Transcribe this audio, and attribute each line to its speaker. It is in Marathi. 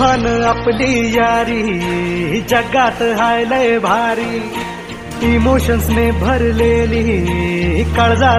Speaker 1: अन आपली यारी जगात हाय लय भारी, इमोशन्सने भरलेली काळजा